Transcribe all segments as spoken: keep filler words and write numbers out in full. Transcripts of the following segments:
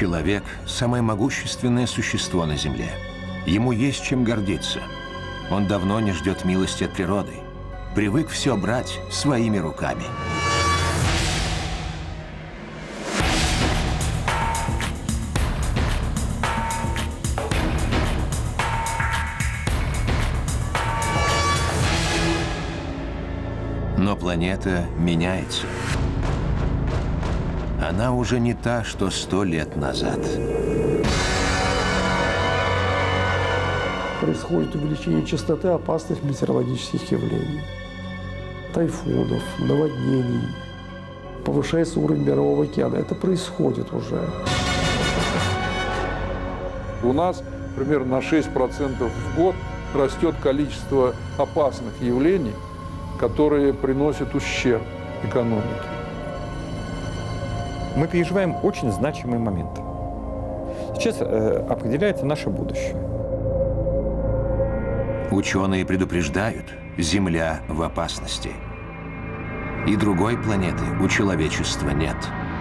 Человек – самое могущественное существо на Земле. Ему есть чем гордиться. Он давно не ждет милости от природы. Привык все брать своими руками. Но планета меняется. Она уже не та, что сто лет назад. Происходит увеличение частоты опасных метеорологических явлений. Тайфунов, наводнений. Повышается уровень Мирового океана. Это происходит уже. У нас примерно на шесть процентов в год растет количество опасных явлений, которые приносят ущерб экономике. Мы переживаем очень значимый момент. Сейчас э, определяется наше будущее. Ученые предупреждают, Земля в опасности. И другой планеты у человечества нет.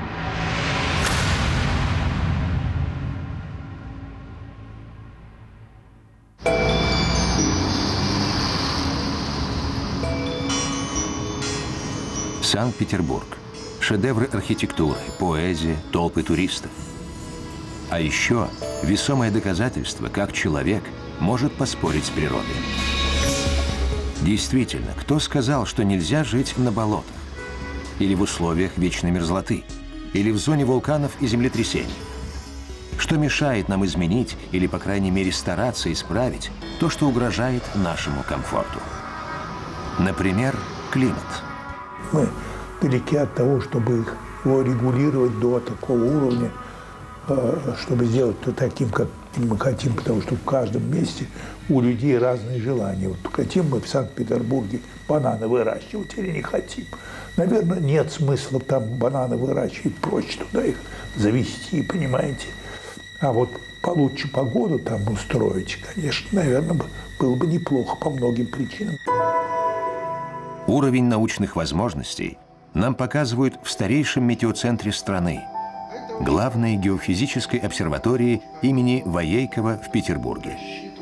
Санкт-Петербург. Шедевры архитектуры, поэзии, толпы туристов. А еще весомое доказательство, как человек может поспорить с природой. Действительно, кто сказал, что нельзя жить на болотах? Или в условиях вечной мерзлоты? Или в зоне вулканов и землетрясений? Что мешает нам изменить или, по крайней мере, стараться исправить то, что угрожает нашему комфорту? Например, климат. Мы далеки от того, чтобы его регулировать до такого уровня, чтобы сделать то таким, как мы хотим, потому что в каждом месте у людей разные желания. Вот хотим мы в Санкт-Петербурге бананы выращивать или не хотим. Наверное, нет смысла там бананы выращивать, проще туда их завести, понимаете. А вот получше погоду там устроить, конечно, наверное, было бы неплохо по многим причинам. Уровень научных возможностей нам показывают в старейшем метеоцентре страны, главной геофизической обсерватории имени Воейкова в Петербурге.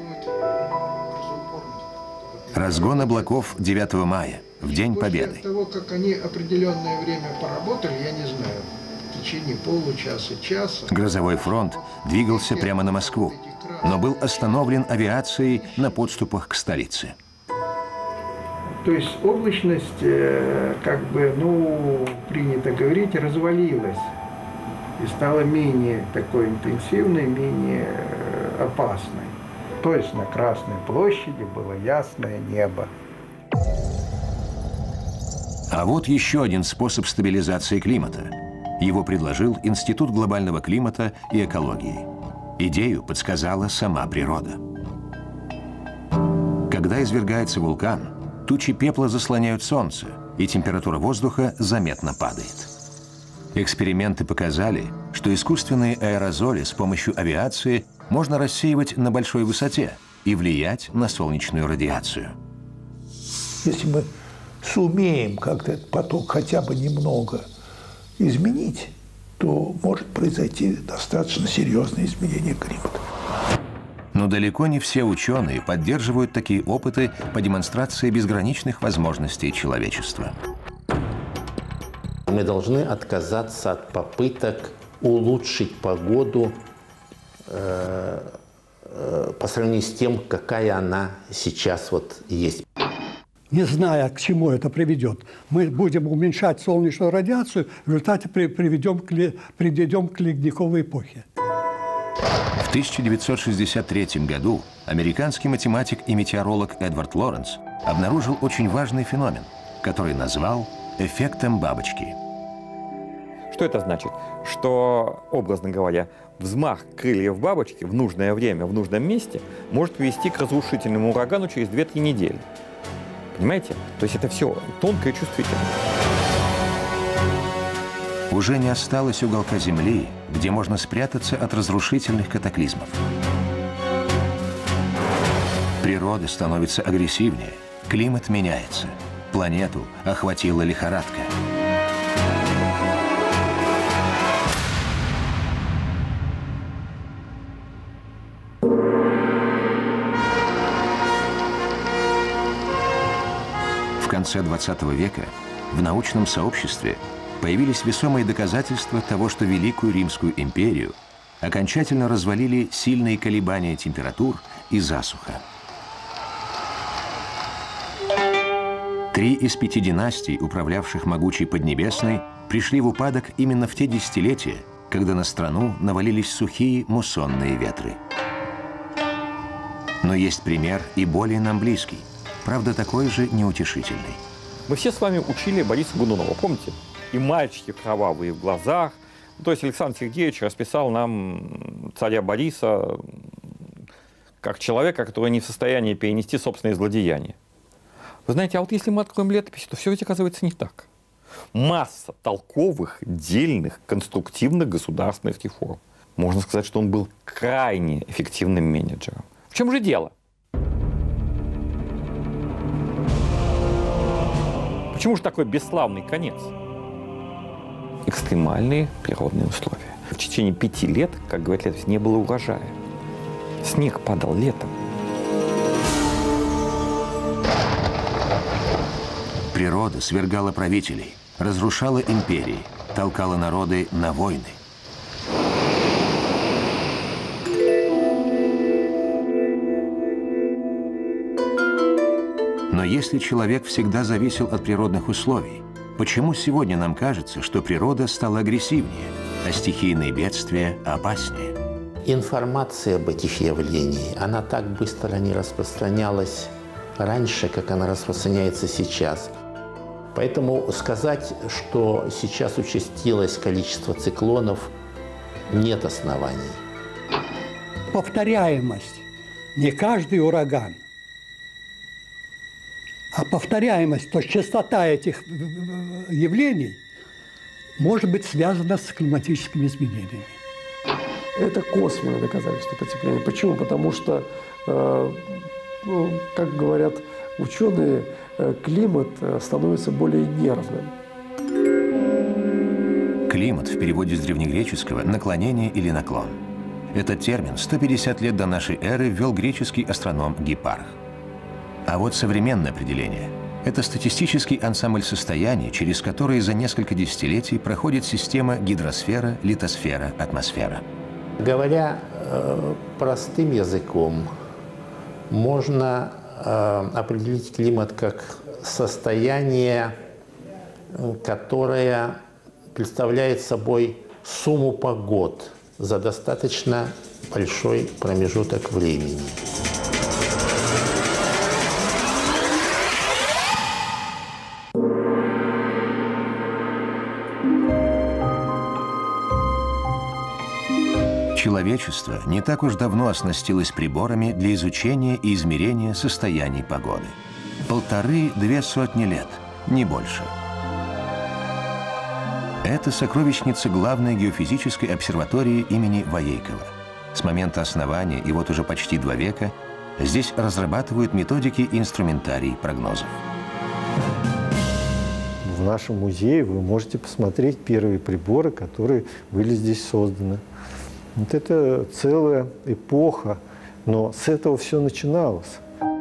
Разгон облаков девятого мая, в День Победы. После того, как они определенное время поработали, я не знаю, в течение получаса, часа... Грозовой фронт двигался прямо на Москву, но был остановлен авиацией на подступах к столице. То есть облачность, как бы, ну, принято говорить, развалилась и стала менее такой интенсивной, менее опасной. То есть на Красной площади было ясное небо. А вот еще один способ стабилизации климата. Его предложил Институт глобального климата и экологии. Идею подсказала сама природа. Когда извергается вулкан, тучи пепла заслоняют солнце, и температура воздуха заметно падает. Эксперименты показали, что искусственные аэрозоли с помощью авиации можно рассеивать на большой высоте и влиять на солнечную радиацию. Если мы сумеем как-то этот поток хотя бы немного изменить, то может произойти достаточно серьезное изменение климата. Но далеко не все ученые поддерживают такие опыты по демонстрации безграничных возможностей человечества. Мы должны отказаться от попыток улучшить погоду э, э, по сравнению с тем, какая она сейчас вот есть. Не зная, к чему это приведет, мы будем уменьшать солнечную радиацию, в результате приведем к, приведем к ледниковой эпохе. В тысяча девятьсот шестьдесят третьем году американский математик и метеоролог Эдвард Лоренс обнаружил очень важный феномен, который назвал эффектом бабочки. Что это значит? Что, образно говоря, взмах крыльев бабочки в нужное время, в нужном месте может привести к разрушительному урагану через две-три недели. Понимаете? То есть это все тонко и чувствительно. Уже не осталось уголка Земли, где можно спрятаться от разрушительных катаклизмов. Природа становится агрессивнее, климат меняется, планету охватила лихорадка. конце двадцатого века в научном сообществе появились весомые доказательства того, что Великую Римскую империю окончательно развалили сильные колебания температур и засуха. Три из пяти династий, управлявших могучей Поднебесной, пришли в упадок именно в те десятилетия, когда на страну навалились сухие муссонные ветры. Но есть пример и более нам близкий, правда, такой же неутешительный. Мы все с вами учили Бориса Годунова, помните? И мальчики кровавые в глазах. То есть Александр Сергеевич расписал нам царя Бориса как человека, который не в состоянии перенести собственные злодеяния. Вы знаете, а вот если мы откроем летопись, то все ведь оказывается не так. Масса толковых, дельных, конструктивных государственных реформ. Можно сказать, что он был крайне эффективным менеджером. В чем же дело? Почему же такой бесславный конец? Экстремальные природные условия. В течение пяти лет, как говорят летопись, не было урожая. Снег падал летом. Природа свергала правителей, разрушала империи, толкала народы на войны. Но если человек всегда зависел от природных условий, почему сегодня нам кажется, что природа стала агрессивнее, а стихийные бедствия опаснее? Информация об этих явлениях, она так быстро не распространялась раньше, как она распространяется сейчас. Поэтому сказать, что сейчас участилось количество циклонов, нет оснований. Повторяемость. Не каждый ураган, а повторяемость, то есть частота этих явлений может быть связана с климатическими изменениями. Это косвенное доказательство потепления. Почему? Потому что, э, ну, как говорят ученые, э, климат становится более нервным. Климат в переводе с древнегреческого «наклонение» или «наклон». Этот термин сто пятьдесят лет до нашей эры ввел греческий астроном Гиппарх. А вот современное определение – это статистический ансамбль состояний, через которые за несколько десятилетий проходит система гидросфера, литосфера, атмосфера. Говоря э, простым языком, можно э, определить климат как состояние, которое представляет собой сумму погод за достаточно большой промежуток времени. Человечество не так уж давно оснастилось приборами для изучения и измерения состояний погоды. Полторы-две сотни лет, не больше. Это сокровищница главной геофизической обсерватории имени Воейкова. С момента основания и вот уже почти два века здесь разрабатывают методики и инструментарий прогнозов. В нашем музее вы можете посмотреть первые приборы, которые были здесь созданы. Вот это целая эпоха, но с этого все начиналось.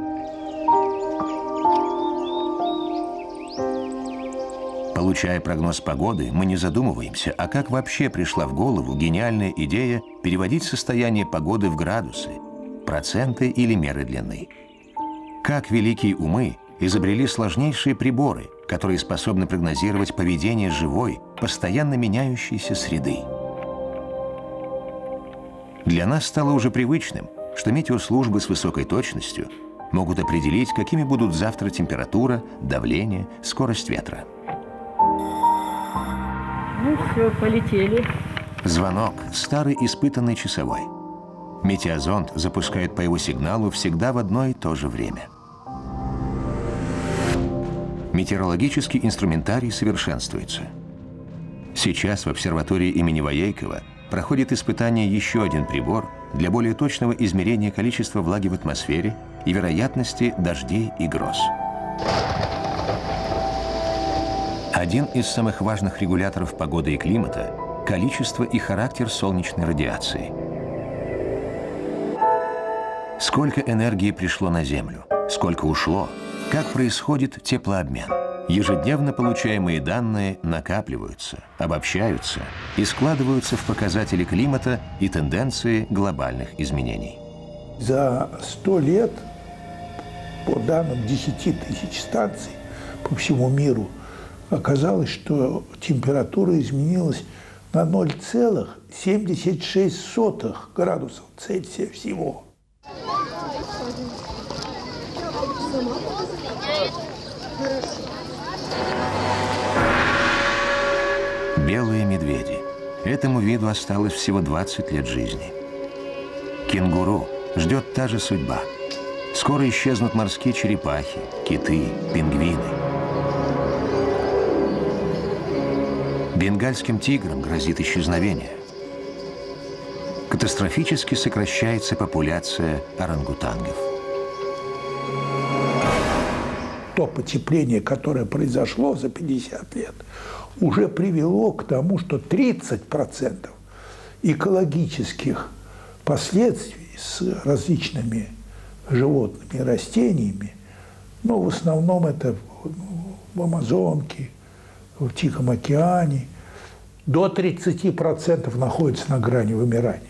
Получая прогноз погоды, мы не задумываемся, а как вообще пришла в голову гениальная идея переводить состояние погоды в градусы, проценты или меры длины. Как великие умы изобрели сложнейшие приборы, которые способны прогнозировать поведение живой, постоянно меняющейся среды. Для нас стало уже привычным, что метеослужбы с высокой точностью могут определить, какими будут завтра температура, давление, скорость ветра. Ну все, полетели. Звонок – старый испытанный часовой. Метеозонд запускают по его сигналу всегда в одно и то же время. Метеорологический инструментарий совершенствуется. Сейчас в обсерватории имени Воейкова проходит испытание еще один прибор для более точного измерения количества влаги в атмосфере и вероятности дождей и гроз. Один из самых важных регуляторов погоды и климата – количество и характер солнечной радиации. Сколько энергии пришло на Землю, сколько ушло, Как происходит теплообмен? Ежедневно получаемые данные накапливаются, обобщаются и складываются в показатели климата и тенденции глобальных изменений. За сто лет, по данным десяти тысяч станций по всему миру, оказалось, что температура изменилась на ноль целых семьдесят шесть сотых градусов Цельсия всего. Белые медведи. Этому виду осталось всего двадцать лет жизни. Кенгуру ждет та же судьба. Скоро исчезнут морские черепахи, киты, пингвины. Бенгальским тиграм грозит исчезновение. Катастрофически сокращается популяция орангутангов. То потепление, которое произошло за пятьдесят лет, уже привело к тому, что тридцать процентов экологических последствий с различными животными и растениями, ну, в основном это в Амазонке, в Тихом океане, до тридцати процентов находится на грани вымирания.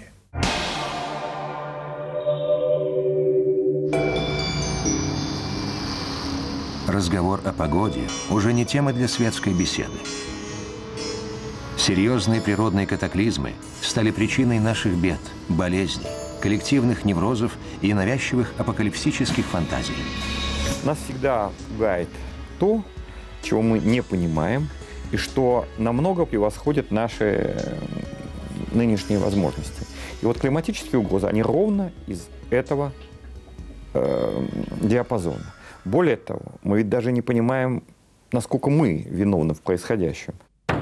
Разговор о погоде уже не тема для светской беседы. Серьезные природные катаклизмы стали причиной наших бед, болезней, коллективных неврозов и навязчивых апокалиптических фантазий. Нас всегда пугает то, чего мы не понимаем, и что намного превосходит наши нынешние возможности. И вот климатические угрозы, они ровно из этого э, диапазона. Более того, мы ведь даже не понимаем, насколько мы виновны в происходящем.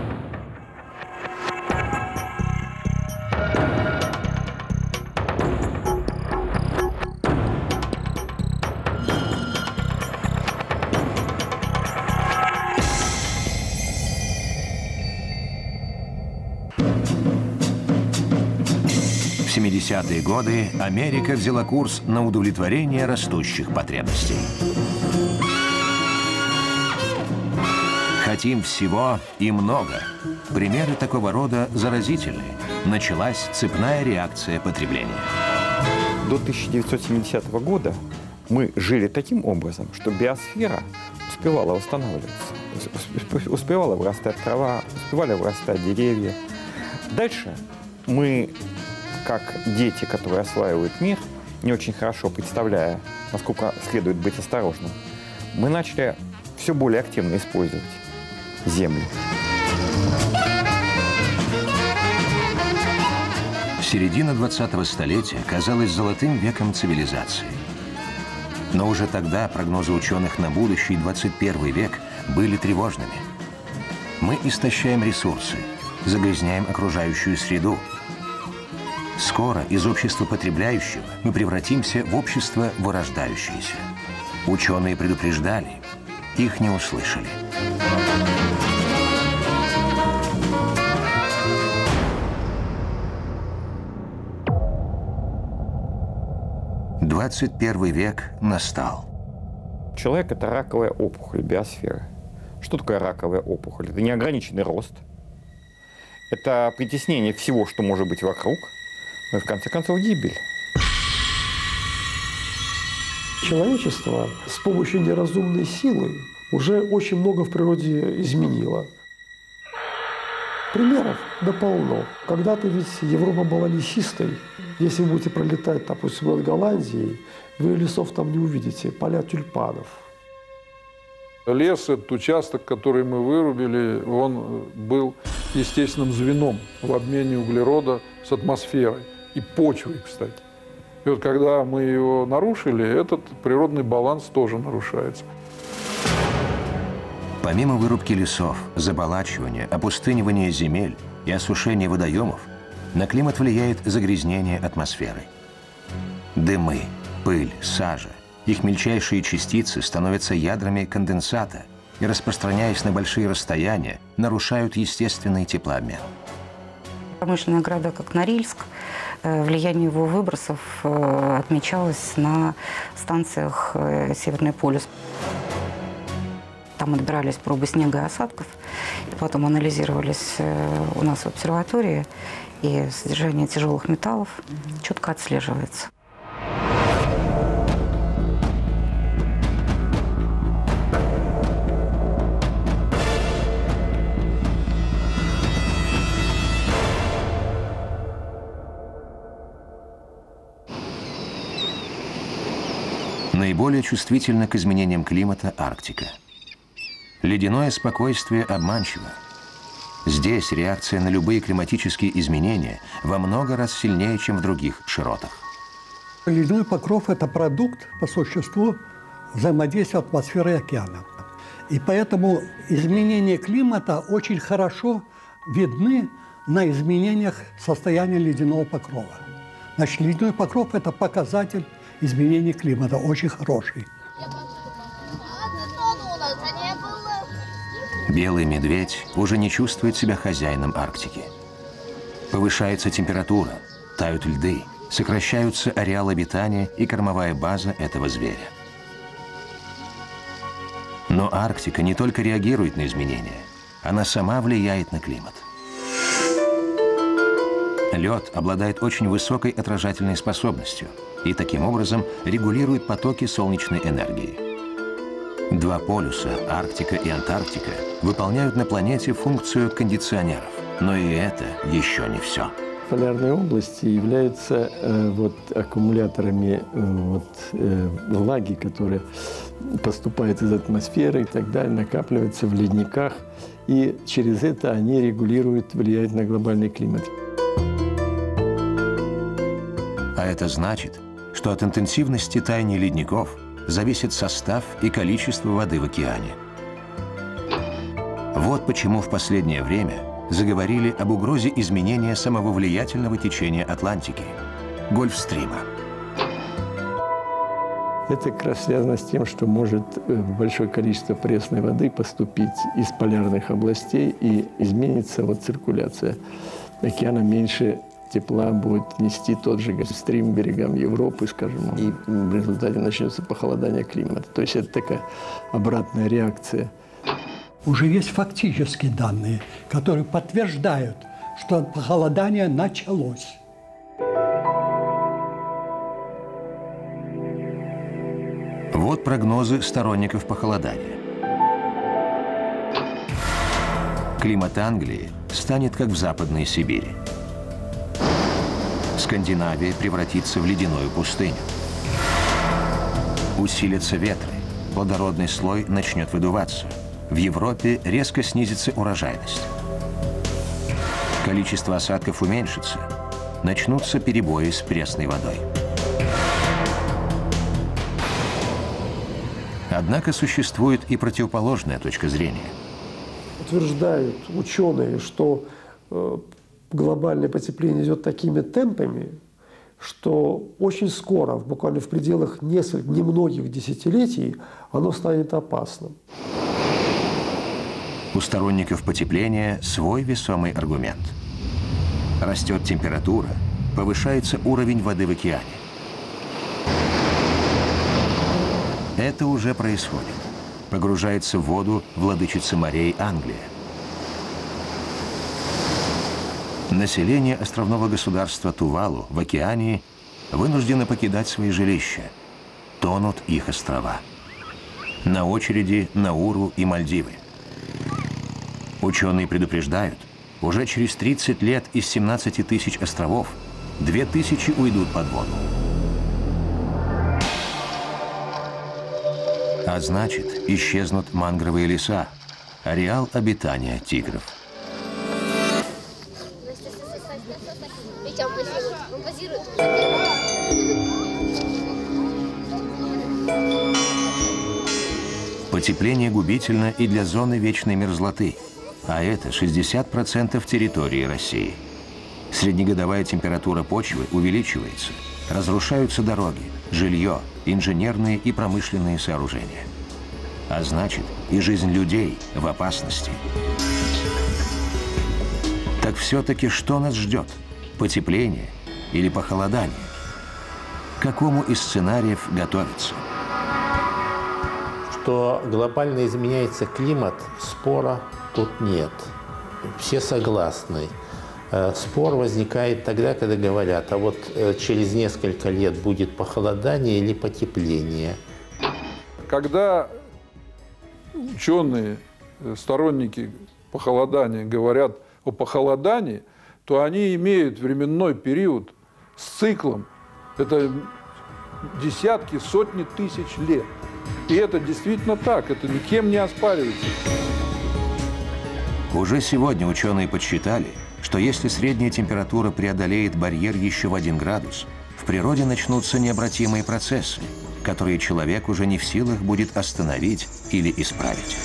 В семидесятые годы Америка взяла курс на удовлетворение растущих потребностей. Хотим всего и много. Примеры такого рода заразительные. Началась цепная реакция потребления. До тысяча девятьсот семидесятого года мы жили таким образом, что биосфера успевала восстанавливаться. Успевала вырастать трава, успевали вырастать деревья. Дальше мы, как дети, которые осваивают мир, не очень хорошо представляя, насколько следует быть осторожным, мы начали все более активно использовать землю. Середина двадцатого столетия казалась золотым веком цивилизации. Но уже тогда прогнозы ученых на будущий двадцать первый век были тревожными. Мы истощаем ресурсы, загрязняем окружающую среду. Скоро из общества потребляющего мы превратимся в общество вырождающееся. Ученые предупреждали, их не услышали. двадцать первый век настал. Человек – это раковая опухоль биосферы. Что такое раковая опухоль? Это неограниченный рост. Это притеснение всего, что может быть вокруг. Ну и в конце концов гибель. Человечество с помощью неразумной силы уже очень много в природе изменило. Примеров да полно. Когда-то ведь Европа была лесистой. Если вы будете пролетать, допустим, над Голландией, вы лесов там не увидите, поля тюльпанов. Лес, этот участок, который мы вырубили, он был естественным звеном в обмене углерода с атмосферой и почвой, кстати. И вот когда мы его нарушили, этот природный баланс тоже нарушается. Помимо вырубки лесов, заболачивания, опустынивания земель и осушения водоемов, на климат влияет загрязнение атмосферы. Дымы, пыль, сажа, их мельчайшие частицы становятся ядрами конденсата и, распространяясь на большие расстояния, нарушают естественный теплообмен. Промышленные города, как Норильск, влияние его выбросов отмечалось на станциях Северный полюс. Там отбирались пробы снега и осадков, и потом анализировались у нас в обсерватории, и содержание тяжелых металлов четко отслеживается. Наиболее чувствительна к изменениям климата Арктика. Ледяное спокойствие обманчиво. Здесь реакция на любые климатические изменения во много раз сильнее, чем в других широтах. Ледяной покров – это продукт, по существу, взаимодействия атмосферы и океана. И поэтому изменения климата очень хорошо видны на изменениях состояния ледяного покрова. Значит, ледяной покров – это показатель изменений климата, очень хороший. Белый медведь уже не чувствует себя хозяином Арктики. Повышается температура, тают льды, сокращаются ареал обитания и кормовая база этого зверя. Но Арктика не только реагирует на изменения, она сама влияет на климат. Лед обладает очень высокой отражательной способностью и таким образом регулирует потоки солнечной энергии. Два полюса, Арктика и Антарктика, выполняют на планете функцию кондиционеров. Но и это еще не все. Полярные области являются э, вот, аккумуляторами э, вот, э, влаги, которая поступает из атмосферы и так далее, накапливается в ледниках. И через это они регулируют, влияют на глобальный климат. А это значит, что от интенсивности таяния ледников зависит состав и количество воды в океане. Вот почему в последнее время заговорили об угрозе изменения самого влиятельного течения Атлантики – Гольфстрима. Это как раз связано с тем, что может большое количество пресной воды поступить из полярных областей и изменится вот циркуляция океана, меньше тепла будет нести тот же Гольфстрим берегам Европы, скажем, и в результате начнется похолодание климата. То есть это такая обратная реакция. Уже есть фактические данные, которые подтверждают, что похолодание началось. Вот прогнозы сторонников похолодания. Климат Англии станет как в Западной Сибири. Скандинавия превратится в ледяную пустыню. Усилятся ветры, плодородный слой начнет выдуваться. В Европе резко снизится урожайность. Количество осадков уменьшится. Начнутся перебои с пресной водой. Однако существует и противоположная точка зрения. Утверждают ученые, что э, глобальное потепление идет такими темпами, что очень скоро, буквально в пределах нескольких, немногих десятилетий, оно станет опасным. У сторонников потепления свой весомый аргумент. Растет температура, повышается уровень воды в океане. Это уже происходит. Погружается в воду владычица морей Англия. Население островного государства Тувалу в океании вынуждено покидать свои жилища. Тонут их острова. На очереди Науру и Мальдивы. Ученые предупреждают, уже через тридцать лет из семнадцати тысяч островов две тысячи уйдут под воду. А значит, исчезнут мангровые леса, ареал обитания тигров. Потепление губительно и для зоны вечной мерзлоты, а это шестьдесят процентов территории России. Среднегодовая температура почвы увеличивается, разрушаются дороги, жилье, инженерные и промышленные сооружения. А значит, и жизнь людей в опасности. Так все-таки что нас ждет? Потепление или К какому из сценариев готовиться? что глобально изменяется климат, спора тут нет. Все согласны. Спор возникает тогда, когда говорят, а вот через несколько лет будет похолодание или потепление. Когда ученые, сторонники похолодания говорят о похолодании, то они имеют временной период с циклом. Это десятки, сотни тысяч лет. И это действительно так, это никем не оспаривается. Уже сегодня ученые подсчитали, что если средняя температура преодолеет барьер еще в один градус, в природе начнутся необратимые процессы, которые человек уже не в силах будет остановить или исправить.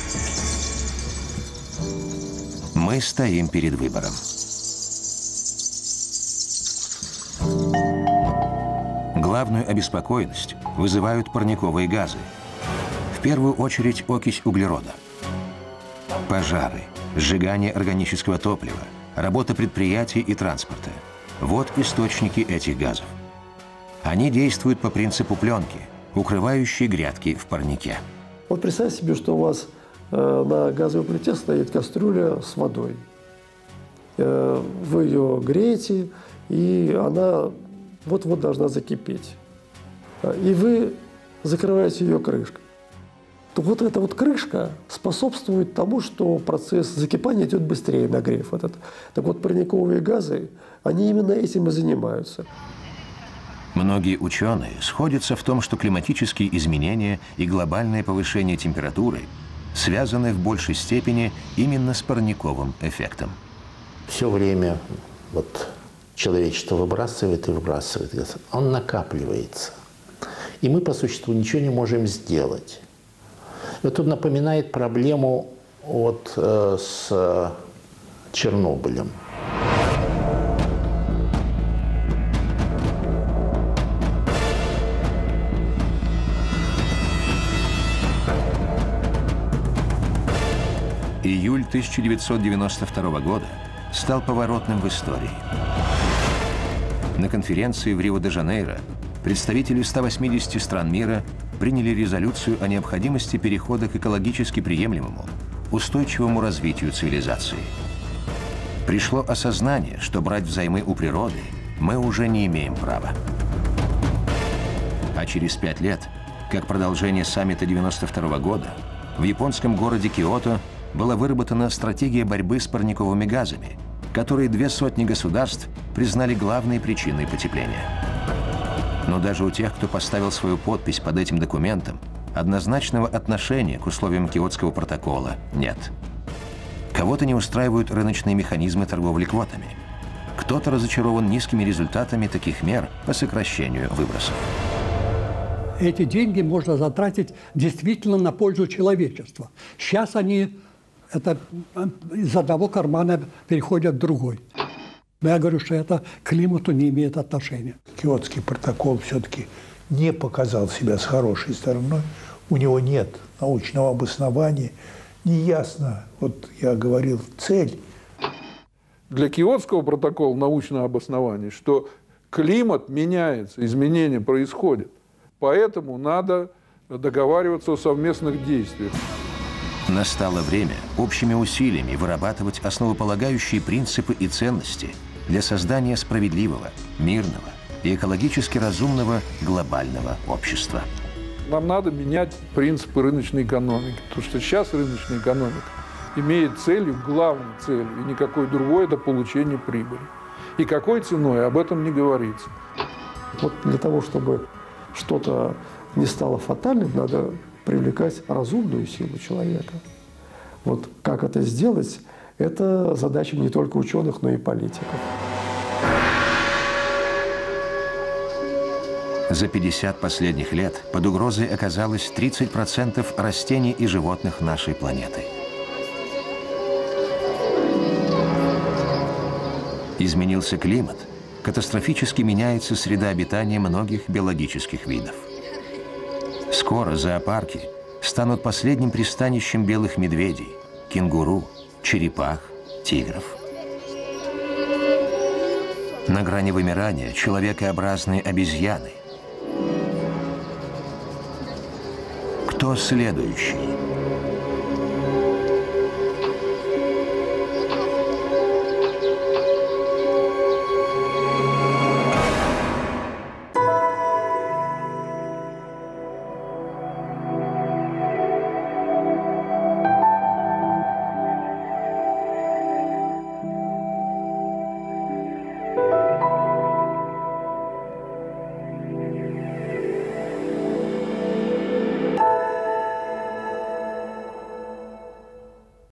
Мы стоим перед выбором. Главную обеспокоенность вызывают парниковые газы. В первую очередь окись углерода. Пожары, сжигание органического топлива, работа предприятий и транспорта. Вот источники этих газов. Они действуют по принципу пленки, укрывающей грядки в парнике. Вот представьте себе, что у вас э, на газовой плите стоит кастрюля с водой. Э, вы ее греете, и она вот-вот должна закипеть. И вы закрываете ее крышкой. То вот эта вот крышка способствует тому, что процесс закипания идет быстрее, нагрев этот. Так вот, парниковые газы, они именно этим и занимаются. Многие ученые сходятся в том, что климатические изменения и глобальное повышение температуры связаны в большей степени именно с парниковым эффектом. Все время вот человечество выбрасывает и выбрасывает газ. Он накапливается. И мы, по существу, ничего не можем сделать. Это напоминает проблему вот, э, с Чернобылем. Июль тысяча девятьсот девяносто второго года стал поворотным в истории. На конференции в Рио-де-Жанейро представители ста восьмидесяти стран мира приняли резолюцию о необходимости перехода к экологически приемлемому, устойчивому развитию цивилизации. Пришло осознание, что брать взаймы у природы мы уже не имеем права. А через пять лет, как продолжение саммита девяносто второго года, в японском городе Киото была выработана стратегия борьбы с парниковыми газами, которые две сотни государств признали главной причиной потепления. Но даже у тех, кто поставил свою подпись под этим документом, однозначного отношения к условиям Киотского протокола нет. Кого-то не устраивают рыночные механизмы торговли квотами. Кто-то разочарован низкими результатами таких мер по сокращению выбросов. Эти деньги можно затратить действительно на пользу человечества. Сейчас они это, из одного кармана переходят в другой. Но я говорю, что это к климату не имеет отношения. Киотский протокол все-таки не показал себя с хорошей стороной. У него нет научного обоснования. Неясно, вот я говорил, цель. Для Киотского протокола научное обоснование, что климат меняется, изменения происходят. Поэтому надо договариваться о совместных действиях. Настало время общими усилиями вырабатывать основополагающие принципы и ценности для создания справедливого, мирного и экологически разумного глобального общества. Нам надо менять принципы рыночной экономики, потому что сейчас рыночная экономика имеет целью, главной целью, и никакой другой – это получение прибыли. И какой ценой, об этом не говорится. Вот для того, чтобы что-то не стало фатальным, надо привлекать разумную силу человека. Вот как это сделать, это задача не только ученых, но и политиков. За пятьдесят последних лет под угрозой оказалось тридцать процентов растений и животных нашей планеты. Изменился климат, катастрофически меняется среда обитания многих биологических видов. Скоро зоопарки станут последним пристанищем белых медведей, кенгуру, черепах, тигров. На грани вымирания человекообразные обезьяны. Кто следующий?